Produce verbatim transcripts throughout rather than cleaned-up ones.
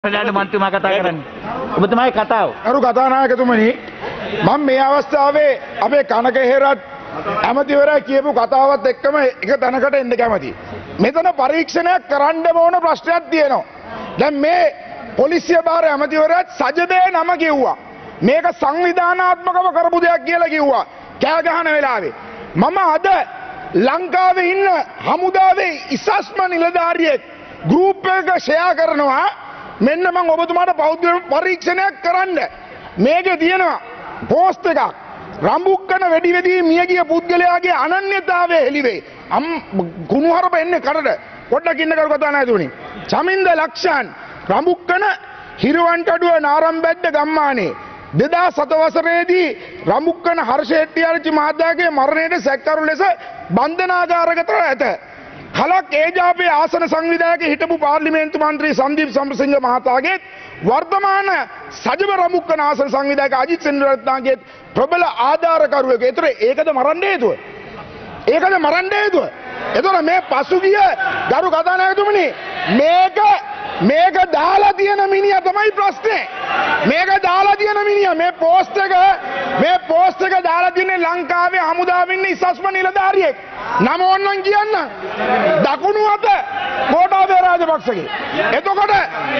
ප්‍රධාන මන්ත්‍රීතුමා කතා කරන්නේ. ඔබතුමාගේ කතාව. අරු කතානායකතුමනි මම මේ අවස්ථාවේ අපේ කනක හේරත් ඇමතිවරයා කියපු කතාවත් එක්කම එක තැනකට එන්න කැමතියි. මෙතන පරීක්ෂණයක් කරන්න ඕන ප්‍රශ්නයක් තියෙනවා. දැන් මේ පොලිසිය බාර ඇමතිවරයාත් සජදේ නම කිව්වා. මේක සංවිධානාත්මකව කරපු දෙයක් කියලා කිව්වා. කෑ ගහන වෙලාවේ මම අද ලංකාවේ ඉන්න හමුදාවේ ඉසස්ම නිලධාරියෙක් ගෲප් එක ෂෙයා කරනවා. මෙන්න මම ඔබතුමාට පෞද්ගලික පරීක්ෂණයක් කරන්න. මේකේ තියෙනවා පෝස්ට් එකක්. රම්බුක්කන වෙඩි වෙදී මිය ගිය පුද්ගලයාගේ අනන්‍යතාවය හෙළිවේ. අම් කුණුහරුප එන්නේ කඩට. පොඩ්ඩක් ඉන්න කරු කතා නැතුණි. චමින්ද ලක්ෂාන් රම්බුක්කන හිරවන්ටඩුව නාරම්බැද්ද ගම්මානේ දෙදාස් හත වසරේදී රම්බුක්කන හර්ෂ හෙට්ටිආරච්චි මහතාගේ මරණයට සැකකරු ලෙස බන්ධනාගාරගත ඇත. කලක් ඒජාපේ ආසන සංවිධායක හිටපු පාර්ලිමේන්තු මන්ත්‍රී සංදීප් සම්පසිංහ මහතාගේ වර්තමාන සජිව රමුක්කන ආසන සංවිධායක අජිත් සෙනරත්නගේ ප්‍රබල ආධාරකරුවෙක්. ඒතර ඒකද මරන්න හේතුව? ඒකද මරන්න හේතුව? ඒතර මේ පසුගිය ගරු කතානායකතුමනි මේක මේක දාලා තියෙන මිනිහා තමයි ප්‍රශ්නේ. මේක දාලා තියෙන මිනිහා මේ පෝස්ට් එක මේ පෝස්ට් එක දාලා තියෙන්නේ ලංකාවේ හමුදාවේ ඉන්න ඉසස්ම නිලධාරියෙක්. නම ඕන්නම් කියන්න. දකුණු අත ගෝඨාභය රාජපක්ෂගේ. එතකොට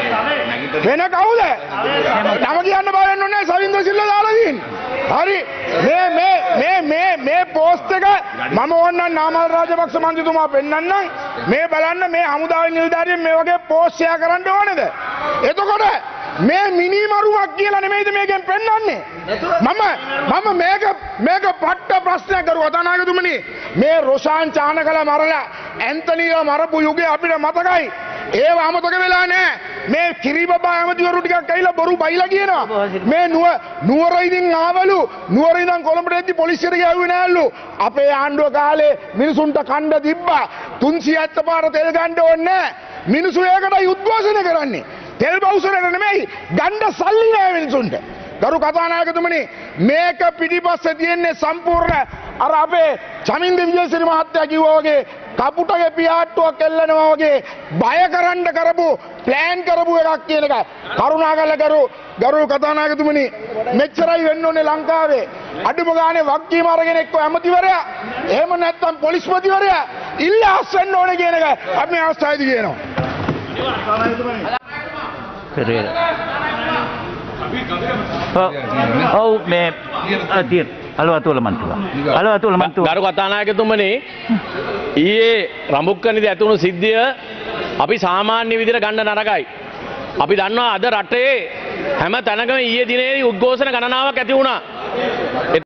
වෙන කවුද? නම කියන්න බය වෙන්නේ නැහැ. සවින්ද සිල්වා දාලා තියෙන්නේ. හරි. මේ මේ මේ මේ මේ පෝස්ට් එක මම ඕන්නම් නාමල් රාජපක්ෂ මන්ත්‍රීතුමා පෙන්නන්නම්. මේ බලන්න මේ හමුදාවේ නිලධාරියෙක් මේ වගේ පෝස්ට් ෂෙයා කරන්න ඕනේද? එතකොට මේ මිනි මරුවක් කියලා නෙමෙයිද මේකෙන් පෙන්වන්නේ? මම මම මේක මේක පට්ට ප්‍රශ්නයක් කරුවා කතානායකතුමනි. මේ රොෂාන් චානකල මරලා ඇන්තනීව මරපු යුගය අපිට මතකයි. ඒව අමතක වෙලා නැහැ. මේ කිරිබබා ඇමතිවරු ටිකක් ඇවිල්ලා බොරු බයිලා කියනවා. මේ නුව නුවර ඉදින් ආවලු නුවර ඉඳන් කොළඹට එද්දි පොලිසියට ගියාවේ නෑලු. අපේ ආණ්ඩුව කාලේ මිනිසුන්ට කණ්ඩ තිබ්බා. තුන්සිය හැත්තෑ පාර තෙල් ගන්න ඕනේ නෑ. මිනිසු ඒකටයි උද්ඝෝෂණය කරන්නේ. තෙල් බවුසරට නෙමෙයි ගණ්ඩ සල්ලි නෑ මිනිසුන්ට. ගරු කතානායකතුමනි මේක පිටිපස්සේ තියෙන්නේ සම්පූර්ණ අර අපේ චමින්ද විජේසිරි මහත්තයා කිව්වා වගේ කපුටගේ පියාට්ටුවක් එල්ලනවා වගේ බය කරන්න කරපු ප්ලෑන් කරපු එකක් කියන එක. කරුණාකරලා ගරු ගරු කතානායකතුමනි මෙච්චරයි වෙන්න ඕනේ ලංකාවේ. අඩුම ගානේ වගකීම අරගෙන එක්ක ඇමතිවරයා එහෙම නැත්නම් පොලිස්පතිවරයා ඉල්ලාස් වෙන්න ඕනේ කියන එක අපි මේ අවස්ථාවේදී කියනවා. පෙරේරා. ඔව් මේ අතිය හලෝ අතුල මන්ත්‍රීතුමා. හලෝ අතුල මන්ත්‍රීතුමා. ගරු කතානායකතුමනි ඊයේ රඹුක්කනේදී ඇතුණු සිද්ධිය අපි සාමාන්‍ය විදිහට ගන්න නරකයි. අපි දන්නවා අද රටේ හැම තැනකම ඊයේ දිනේදී උද්ඝෝෂණ ගණනාවක් ඇති වුණා.